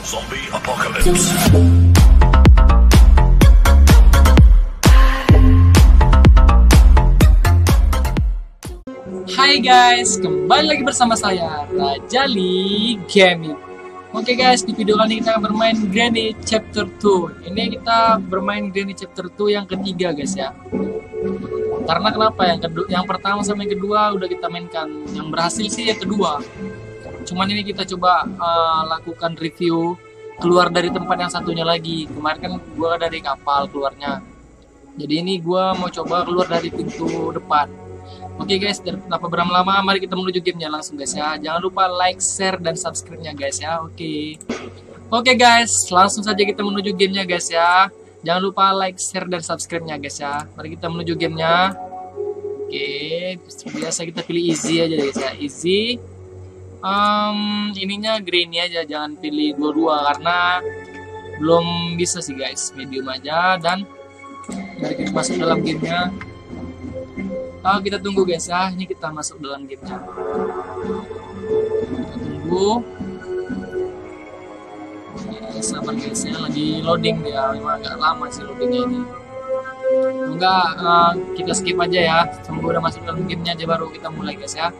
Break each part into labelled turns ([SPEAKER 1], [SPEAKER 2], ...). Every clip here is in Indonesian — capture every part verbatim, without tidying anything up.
[SPEAKER 1] Zombie Apocalypse.
[SPEAKER 2] Hai guys, kembali lagi bersama saya Rajali Gaming. Oke guys, di video kali ini kita akan bermain Granny Chapter dua. Ini kita bermain Granny Chapter dua yang ketiga guys ya. Karena kenapa? Yang kedua, yang pertama sama yang kedua udah kita mainkan. Yang berhasil sih yang kedua. Cuman ini kita coba uh, lakukan review keluar dari tempat yang satunya lagi. Kemarin kan gua dari kapal keluarnya. Jadi ini gua mau coba keluar dari pintu depan. Oke guys, tanpa berlama-lama mari kita menuju gamenya langsung guys ya. Jangan lupa like, share, dan subscribe-nya guys ya. Oke. Oke guys, langsung saja kita menuju gamenya guys ya. Jangan lupa like, share, dan subscribe-nya guys ya. Mari kita menuju gamenya. Oke, biasa kita pilih easy aja guys ya. Easy. Um, ininya Granny aja, jangan pilih dua-dua karena belum bisa sih guys. Medium aja dan mari kita masuk dalam gamenya. Oh, kita tunggu guys ya, ini kita masuk dalam gamenya. Kita tunggu. Ya, sabar guys ya, lagi loading dia, memang agak lama sih loadingnya ini. Enggak, uh, kita skip aja ya, tunggu udah masuk dalam gamenya aja baru kita mulai guys ya.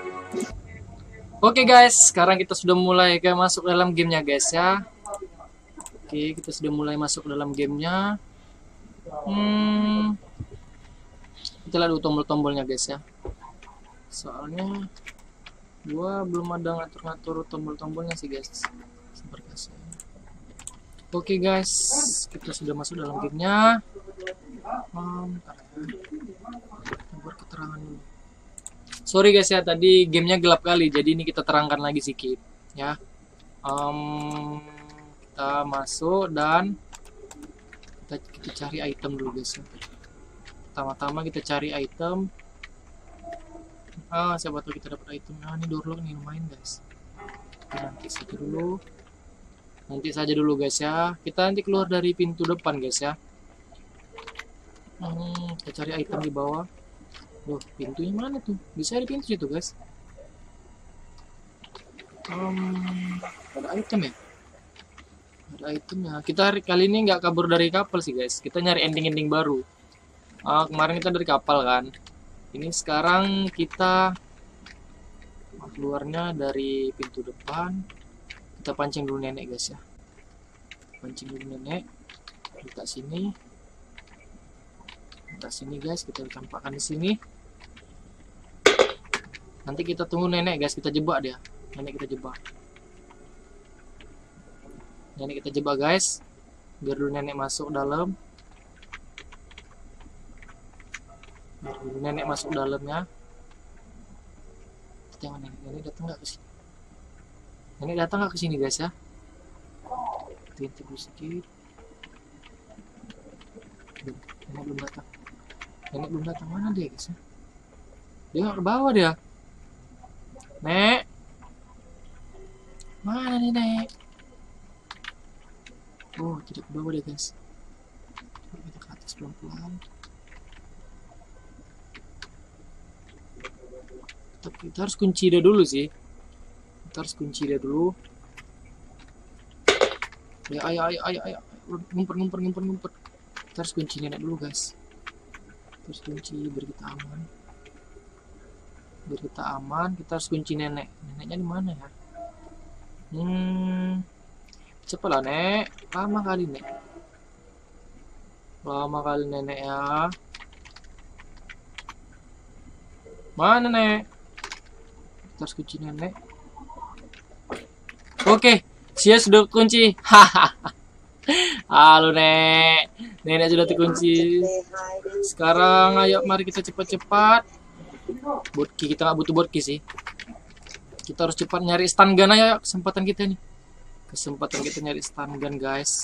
[SPEAKER 2] Oke guys, sekarang kita sudah mulai ke masuk dalam gamenya guys ya. Oke, kita sudah mulai masuk dalam gamenya. Hmm. Kita lihat dulu tombol-tombolnya guys ya. Soalnya gua belum ada ngatur-ngatur tombol-tombolnya sih guys. Sabar guys. Oke guys, kita sudah masuk dalam gamenya. Um, buat keterangan dulu. Sorry guys ya, tadi gamenya gelap kali, jadi ini kita terangkan lagi sedikit ya. Um, kita masuk dan kita, kita cari item dulu guys ya. Pertama-tama kita cari item. Ah, siapa tahu kita dapat item. Nah, ini doorlock nih lumayan guys. Nanti saja dulu. Nanti saja dulu guys ya. Kita nanti keluar dari pintu depan guys ya. Hmm, kita cari item di bawah. Loh, pintunya mana tuh? Bisa di pintu situ guys. Um, ada item ya? Ada itemnya. Kita hari kali ini nggak kabur dari kapal sih guys. Kita nyari ending-ending baru. Uh, kemarin kita dari kapal kan. Ini sekarang kita keluarnya dari pintu depan. Kita pancing dulu nenek guys ya. Pancing dulu nenek. Kita sini. Kita sini guys. Kita campakkan di sini. Nanti kita tunggu nenek guys. Kita jebak dia. Nenek kita jebak. Nenek kita jebak guys. Biar dulu nenek masuk dalam. Nenek masuk dalamnya. Jangan nenek, nenek datang nggak ke sini? Nenek datang nggak ke sini guys ya? Kita tunggu sedikit. Nenek belum datang. Nenek belum datang, mana dia guys ya? Dia nggak ke bawah dia. Nek, mana nih nek? Oh, tidak ke bawah dia guys. Kita ke atas pelan-pelan. Kita harus kunci dia dulu sih. Kita harus kunci dia dulu. Ya, ayo, ayo, ayo, ayo, ngumpet, ngumpet, ngumpet, ngumpet. Kita harus kunci nenek dulu guys. Kita harus kunci biar kita aman. Biar kita aman, kita harus kunci nenek. Neneknya di mana ya? Hmm, cepatlah nek. Lama kali nek. Lama kali nenek ya. Mana nek? Harus kunci nenek. Oke, Sia sudah kunci. Hahaha. Halo nek, nenek sudah dikunci. Sekarang ayo mari kita cepat-cepat. Bootki kita nggak butuh bootki sih. Kita harus cepat nyari stun gun aja. Kesempatan kita nih. Kesempatan kita nyari stun gun guys.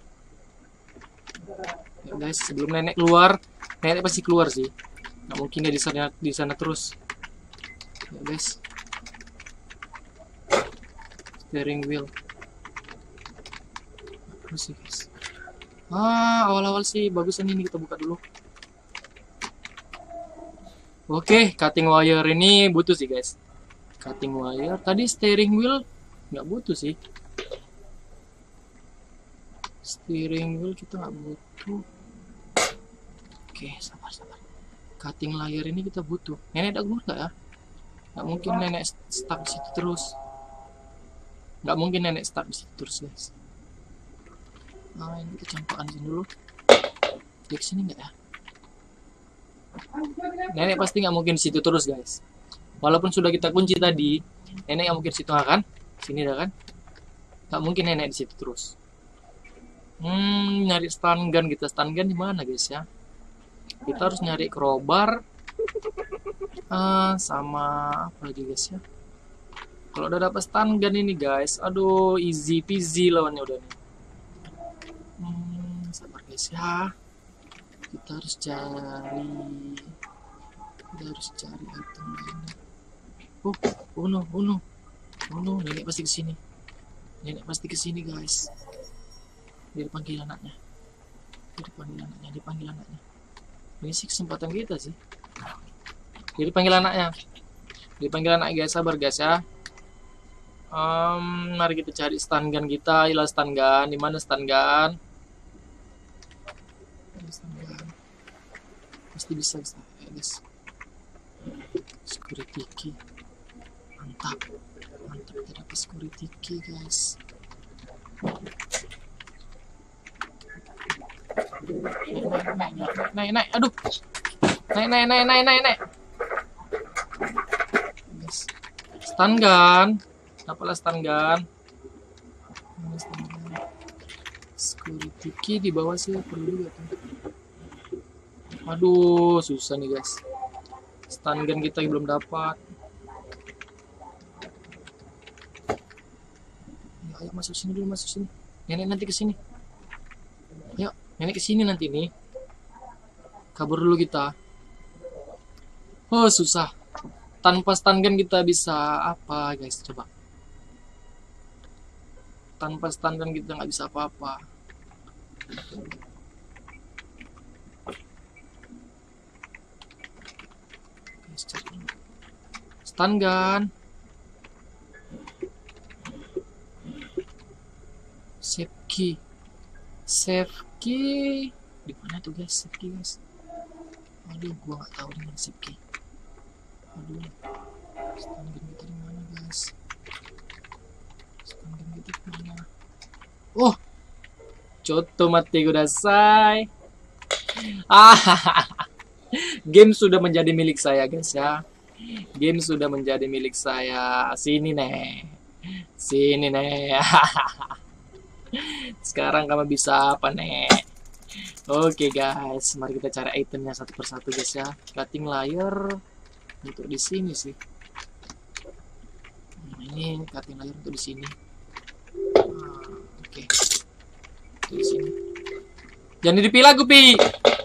[SPEAKER 2] Ya guys, sebelum nenek keluar, nenek pasti keluar sih. Nggak mungkin dia di sana di sana terus. Ya guys. Steering wheel. Apa sih guys? Ah, awal-awal sih bagusan ini kita buka dulu. Oke, cutting wire ini butuh sih guys. Cutting wire. Tadi steering wheel nggak butuh sih. Steering wheel kita nggak butuh. Oke, sabar sabar. Cutting layar ini kita butuh. Nenek ada keluar nggak ya? Nggak mungkin nenek stuck di situ terus. Nggak mungkin nenek stuck di situ terus guys. Nah ini kita campakkan sini dulu. Dia kesini nggak ya? Nenek pasti nggak mungkin di situ terus guys. Walaupun sudah kita kunci tadi, nenek nggak mungkin di situ kan? Sini dah kan? Nggak mungkin nenek di situ terus. Hmm, nyari stun gun kita. Stun gun di mana guys ya? Kita harus nyari crowbar. Uh, sama apa lagi guys ya? Kalau udah dapat stun gun ini guys, aduh easy peasy lawannya udah nih. Hmm, sabar guys ya. Kita harus cari, kita harus cari item lainnya. Oh, oh no, oh no, oh no, nenek pasti kesini. Nenek pasti kesini guys. Dia dipanggil anaknya. Dia dipanggil anaknya, dipanggil anaknya. Ini sih kesempatan kita sih. Dia dipanggil anaknya. Dipanggil anak guys, sabar guys ya. Um, mari kita cari stun gun kita. Hilang stun gun. Di mana stun gun? Stun gun. Pasti bisa guys. Ya, guys. Security key. Mantap. Mantap kita dapat security key guys. Naik, naik, naik, naik, naik, aduh. Naik, naik, naik, naik, naik, naik. Guys. Stun gun. Dapatlah stun gun. Security key di bawah sih perlu juga tuh. Aduh, susah nih guys. Stun gun kita belum dapat. Ayo, ayo masuk sini dulu, masuk sini. Nenek nanti ke sini. Ayo, nenek ke sini nanti nih. Kabur dulu kita. Oh, susah. Tanpa stun gun kita bisa apa guys, coba. Tanpa stun gun kita nggak bisa apa-apa. Stun gun. Save key. Save key. Di mana tuh guys? Save key guys. Aduh, gua nggak tahu dengan save key. Aduh, stun gun kita di mana guys? Stun gun kita di mana? Oh, coto mati kudasai. Ah, game sudah menjadi milik saya guys ya. Game sudah menjadi milik saya. Sini nih, sini nih. Sekarang kamu bisa apa nih? Oke guys, mari kita cari itemnya satu persatu guys ya. Cutting layar untuk di sini sih. Nah, ini cutting layar untuk di sini. Nah, oke, untuk di sini. Jangan dipilih aku pi.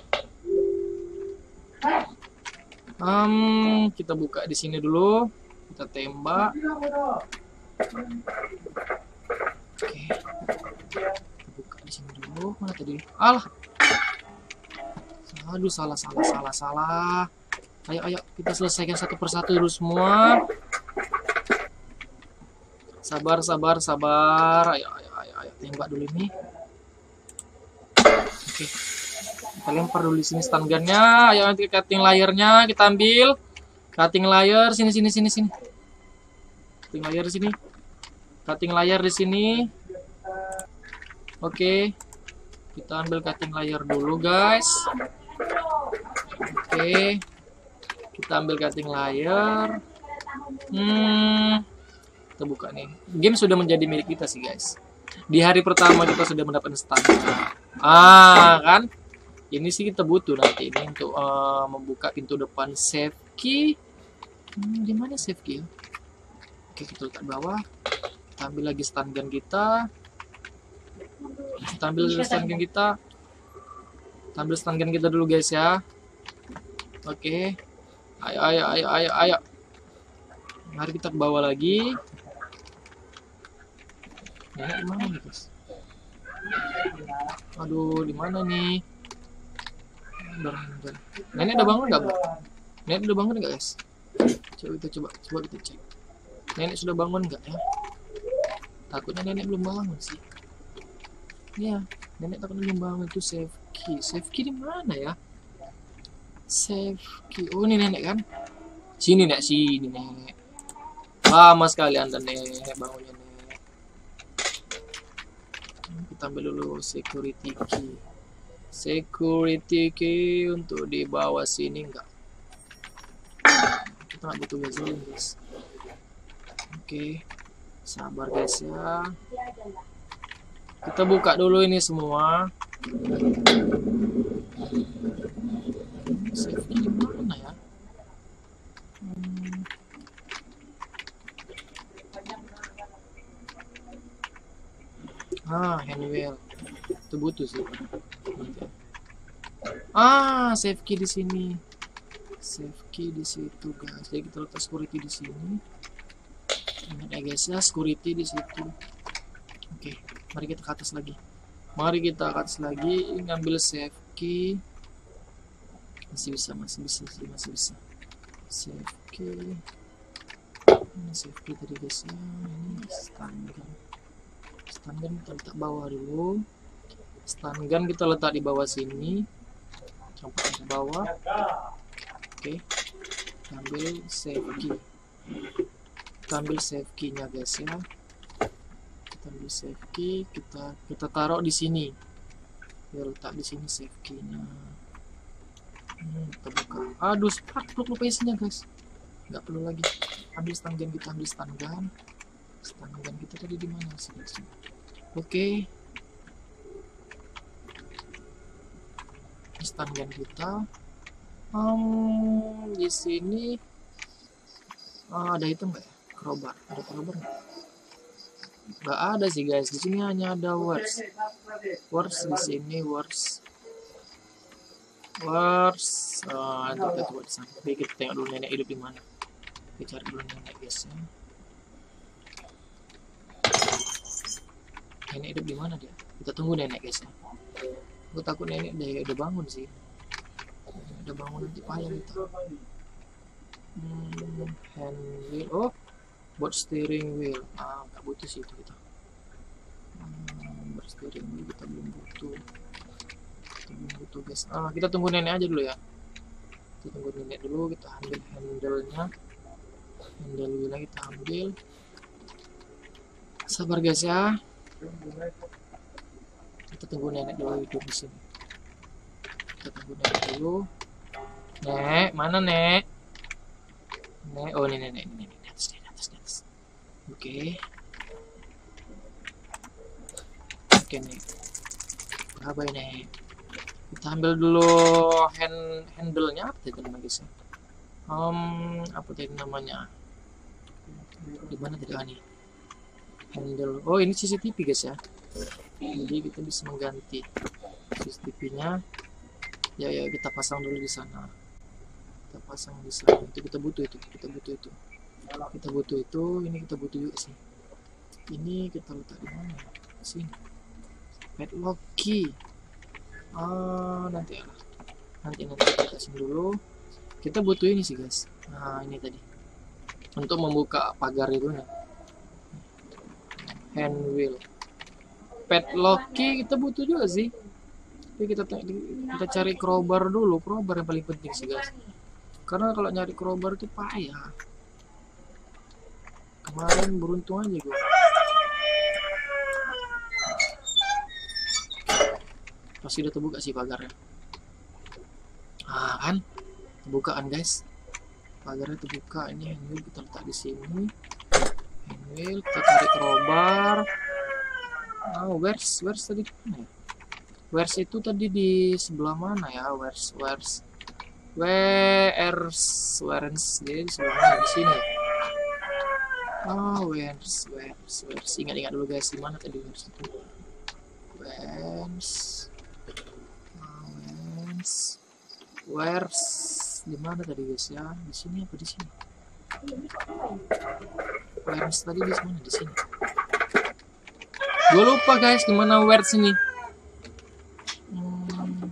[SPEAKER 2] Um, kita buka di sini dulu. Kita tembak. Oke. Kita buka di sini dulu. Mana tadi? Alah. Aduh, salah, salah, salah, salah. Ayo, ayo, kita selesaikan satu persatu dulu semua. Sabar, sabar, sabar. Ayo, ayo, ayo, ayo. Tembak dulu ini. Oke. Kita lempar dulu di sini stun gunnya. Ayo, nanti cutting layarnya kita ambil. Cutting layar sini, sini, sini, sini. Cutting layar di sini. Cutting layar di sini. Oke. Kita ambil cutting layar dulu, guys. Oke. Kita ambil cutting layar. Hmm. Kita buka nih. Game sudah menjadi milik kita sih, guys. Di hari pertama kita sudah mendapatkan stun. Ah, kan? Ini sih kita butuh nanti ini untuk uh, membuka pintu depan save key. Hmm, di mana save key? Oke, kita letak bawah. Kita ambil lagi stun gun kita. Kita ambil stun gun kita. Kita ambil stun gun kita dulu guys ya. Oke. Ayo, ayo, ayo, ayo, ayo. Mari kita ke bawah lagi. Nenek di mana nih guys? Aduh, di mana nih? Nenek udah bangun nggak, Bu? Nenek udah bangun nggak, guys? Coba kita coba, coba kita cek. Nenek sudah bangun nggak ya? Takutnya nenek belum bangun sih. Iya, Nenek tak kenal membangun itu save key. Save key di mana ya? Save key. Oh, ini nenek kan? Sini nek, sini nek. Lama sekali anda nek bangunnya nek. Kita ambil dulu security key. Security key untuk di bawah sini enggak? Kita nggak butuh gasolin guys. Oke, sabar guys ya. Kita buka dulu ini semua. Save di mana ya? Hmm. Ah, handwheel. Itu butuh sih. Ah, save key di sini. Save key di situ guys. Jadi kita letak security di sini. Ingat ya guys ya, security di situ. Oke, mari kita ke atas lagi. Mari kita ke atas lagi, ngambil save key. Masih bisa, masih bisa, masih bisa. Save key. Ini save key tadi guys ya. Ini stun gun. Stun gun kita letak bawah dulu. Stun gun kita letak di bawah sini. Sampai ke bawah. Oke. Ambil save key. Kita ambil save key-nya guys ya. Kita ambil save key, kita kita taruh di sini. Ya, letak di sini save key-nya. Hmm, kita buka. Aduh, spark lupa isinya guys. Nggak perlu lagi. Ambil stun gun, kita ambil stun gun. Stun gun kita tadi di mana sih guys? Oke. Stun gun kita. Um, di sini oh, ada itu nggak ya? Crowbar, ada crowbar nggak? Nggak ada sih guys. Di sini hanya ada words. Words di sini words. Words. Oh, kita coba di sana. Oke, kita tengok dulu nenek hidup di mana. Kita cari dulu nenek guys ya. Nenek hidup di mana dia? Kita tunggu nenek guys ya. Aku takut nenek udah, udah bangun sih. Udah bangun nanti payah gitu. Hmm, handwheel. Oh, buat steering wheel. Ah, nggak butuh sih itu kita. Hmm, buat steering wheel kita belum butuh. Kita belum butuh guys. Ah, kita tunggu nenek aja dulu ya. Kita tunggu nenek dulu. Kita ambil handle-nya. Handle wheel-nya kita ambil. Sabar guys ya. Kita tunggu nenek dulu hidup di sini. Kita tunggu nenek dulu. Nek, mana nek? Nek, oh ini nenek, ini nenek di atas, di atas, di atas. Oke. Oke nek. Berapa ini? Kita ambil dulu hand handle-nya apa tadi namanya guys? Um, apa tadi namanya? Di mana tadi ini? Handle. Oh ini C C T V guys ya. Jadi kita bisa mengganti C C T V-nya. Ya ya kita pasang dulu di sana. Kita pasang di sana. Itu kita butuh itu. Kita butuh itu. Kita butuh itu. Ini kita butuh juga sih. Ini kita letak di mana? Sini. Padlock key. Ah nanti ya. Nanti nanti kita kasih dulu. Kita butuh ini sih guys. Nah ini tadi. Untuk membuka pagar itu nih. Handwheel. Padlock key kita butuh juga sih. Tapi kita kita cari crowbar dulu. Crowbar yang paling penting sih guys. Karena kalau nyari crowbar itu payah. Kemarin beruntung aja gue. Pasti udah terbuka sih pagarnya. Ah kan? Terbuka kan guys? Pagarnya terbuka. Ini handwheel kita letak di sini. Handwheel kita cari crowbar. Oh, where's where's tadi mana ya? Where's itu tadi di sebelah mana ya? Where's where's where's where's jadi di sebelah mana? Di sini. Oh, where's where's where's ingat-ingat dulu guys, di mana tadi where's itu? Where's oh, where's where's di mana tadi guys ya? Di sini apa di sini? Where's tadi di mana? Di sini. Gue lupa guys gimana words ini. Hmm,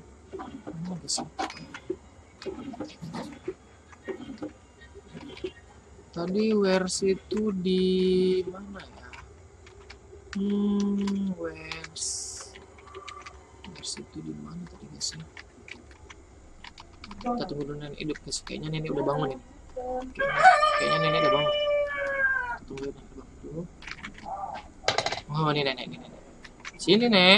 [SPEAKER 2] tadi words itu di mana ya? Hmm, words. Where's itu di mana tadi guys ya? Kita tunggu dulu nenek hidup guys. Kayaknya nenek udah bangun ini. Kayaknya, kayaknya nenek udah bangun. Kita tunggu nenek bangun dulu. Oh ini nenek, ini nenek. Sini nek.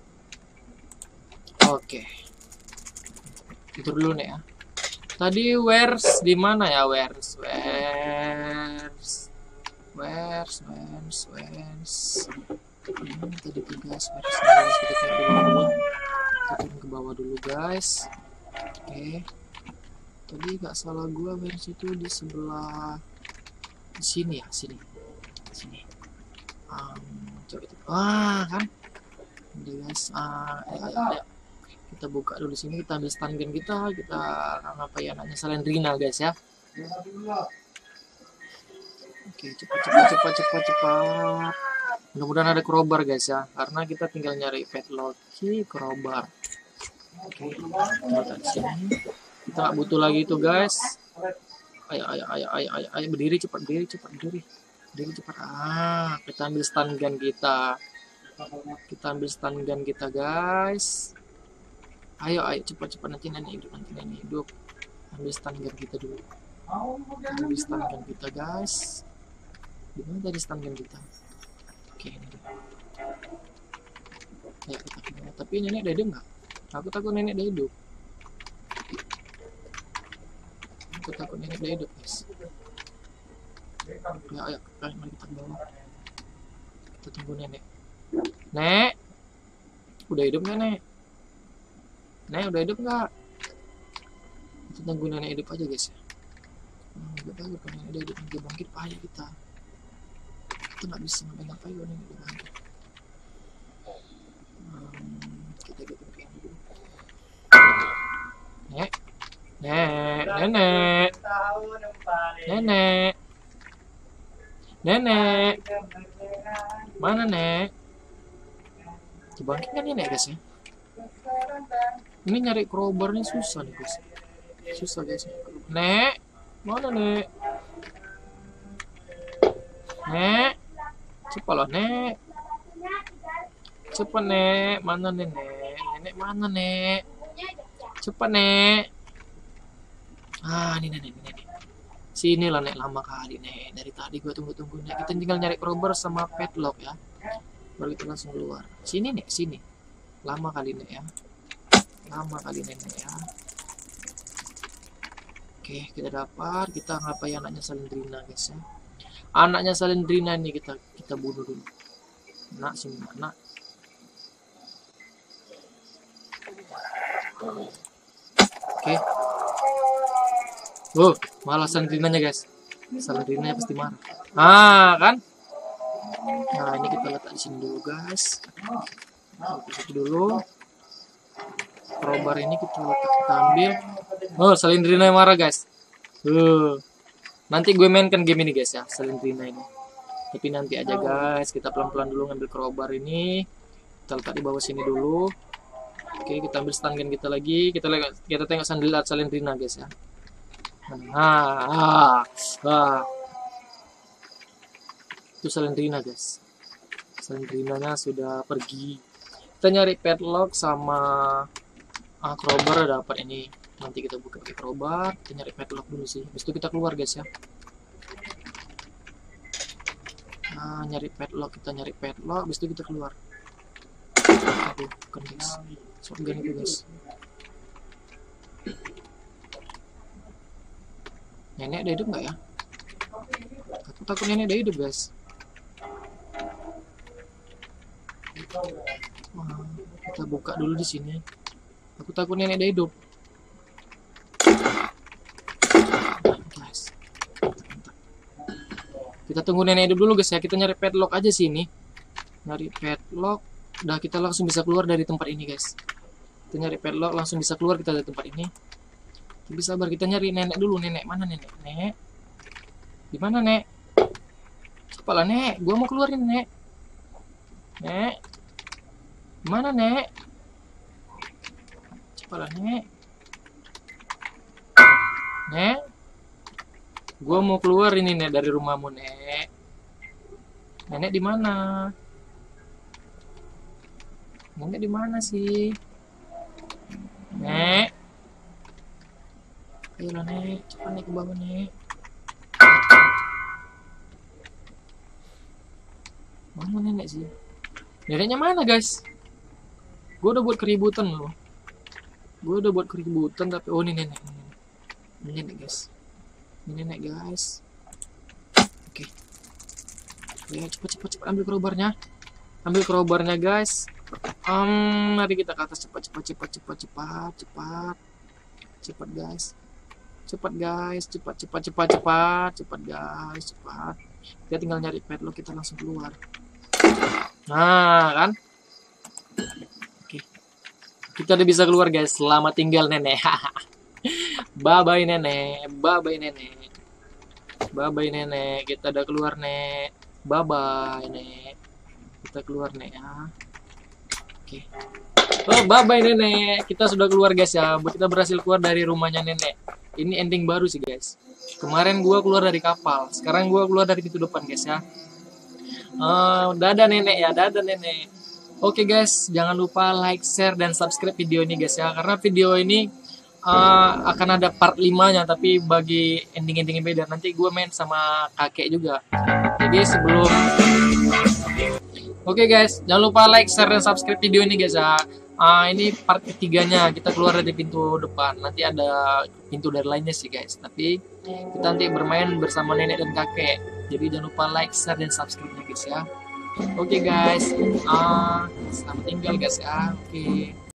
[SPEAKER 2] Oke. Tidur dulu nek ya. Tadi where's di mana ya? Where's where's where's where's where's ini tadi guys, where's where's kita cari di bawah. Kita turun ke bawah dulu guys. Oke. Tadi gak salah gua where's itu di sebelah di sini ya, sini. Sini. Um, coba itu. Wah, kan. Udah guys. Ah, ayo, ayo, ayo. Kita buka dulu sini, kita ambil stun gun kita, kita ngapain anaknya Salendrina guys ya. Oke, cepat cepat cepat cepat cepat. Mudah-mudahan ada crowbar guys ya, karena kita tinggal nyari padlock crowbar. Oke, kita taruh sini. Kita nggak butuh lagi itu guys. Ayo ayo ayo ayo ayo, ayo berdiri cepat, berdiri cepat, berdiri. Berdiri cepat. Ah, kita ambil stun gun kita. Kita ambil stun gun kita guys. Ayo, ayo, cepat-cepat, nanti nenek hidup, nanti nenek hidup. Ambil stun gun kita dulu. Ambil stun gun kita, guys. Dimana tadi stun gun kita? Oke, ini dia. Ayo, kita kena. Tapi nenek udah hidup nggak? Aku takut nenek udah hidup. Aku takut nenek udah hidup, guys. Ya, ayo, ayo, mari kita ke bawah. Kita tunggu nenek. Nek, udah hidup nenek? Nek udah hidup nggak? Kita tunggu nenek hidup aja guys ya. Nah, gak tahu kalau nenek udah hidup nanti bangkit payah kita. Kita nggak bisa ngapain-ngapain kalau nenek udah bangkit. Hmm, kita hidupin kayak dulu. Nek, nek, nenek, nenek, nenek, mana nek? Bangkit kan nenek guys ya? Ini nyari crowbar nih susah nih guys. Susah guys. Nek, mana nek? Nek, cepat lah nek. Cepat nek, mana nenek? Nenek mana nek? Cepat nek. Ah, ini nenek, nenek. Sini lah nek, lama kali nek. Dari tadi gua tunggu-tunggu nek. Kita tinggal nyari crowbar sama padlock ya. Baru kita langsung keluar. Sini nek, sini. Lama kali nek ya. Lama kali nenek ya. Oke, kita dapat. Kita ngapain anaknya Salendrina guys ya. Anaknya Salendrina ini kita kita bunuh dulu. Nak sini nak. Oke. Oh, malah Salendrinanya guys. Salendrinanya pasti marah. Ah, kan? Nah, ini kita letak di sini dulu guys. Kita dulu. Crowbar ini kita letak, kita ambil. Oh, Salendrina yang marah guys. Uh, nanti gue mainkan game ini guys ya, Salendrina ini. Tapi nanti aja guys, kita pelan-pelan dulu ngambil crowbar ini. Kita letak di bawah sini dulu. Oke, kita ambil stun gun kita lagi. Kita kita tengok sandilat Salendrina guys ya. Nah, ah, ah. Itu Salendrina guys. Salendrinanya sudah pergi. Kita nyari padlock sama Ah, crowbar dapat ini. Nanti kita buka pakai crowbar. Kita nyari padlock dulu sih. Habis itu kita keluar guys ya. Nah, nyari padlock, kita nyari padlock. Habis itu kita keluar. Aduh, bukan guys. Shotgun itu guys. Nenek udah hidup nggak ya? Aku takut nenek udah hidup guys. Wah, kita buka dulu di sini. Aku takut nenek udah hidup. Guys. Kita tunggu nenek hidup dulu guys ya. Kita nyari padlock aja sini. Nyari padlock. Udah kita langsung bisa keluar dari tempat ini guys. Kita nyari padlock langsung bisa keluar kita dari tempat ini. Tapi sabar, kita nyari nenek dulu. Nenek mana nenek? Nek. Di mana nek? Cepatlah nek. Gua mau keluarin nek. Nek. Mana nek? Cepatlah nek. Nek. Gua mau keluar ini nek dari rumahmu nek. Nenek di mana? Nenek di mana sih? Nek. Ayolah Nek, cepat naik ke bawah Nek. Mana nenek sih? Neneknya mana guys? Gue udah buat keributan loh. Gue udah buat keributan tapi oh ini nenek. Ini nenek guys. Ini nenek guys. Oke. Ya cepet cepet cepet ambil crowbarnya. Ambil crowbarnya guys. Um, mari kita ke atas cepat cepat cepat cepat cepat cepat. Cepat guys. Cepat guys, cepat cepat cepat cepat cepat guys, cepat. Kita tinggal nyari padlock, kita langsung keluar. Nah, kan? Oke. Kita udah bisa keluar guys. Selamat tinggal nenek. Bye bye nenek. Bye bye nenek. Bye bye nenek. Kita udah keluar nek. Bye bye nek. Kita keluar nek ya. Oke. Oh, bye bye nenek. Kita sudah keluar guys ya. Kita berhasil keluar dari rumahnya nenek. Ini ending baru sih guys. Kemarin gua keluar dari kapal. Sekarang gua keluar dari pintu depan guys ya. Uh, dadah nenek ya, dadah nenek. Oke guys, jangan lupa like, share, dan subscribe video ini guys ya. Karena video ini uh, akan ada part lima nya, tapi bagi ending-endingnya beda. Nanti gue main sama kakek juga. Jadi sebelum Oke guys, jangan lupa like, share, dan subscribe video ini guys ya. Uh, ini part ketiganya, kita keluar dari pintu depan. Nanti ada pintu dari lainnya sih guys. Tapi kita nanti bermain bersama nenek dan kakek. Jadi jangan lupa like, share, dan subscribe guys ya. Oke guys, uh, selamat tinggal guys ya. Oke.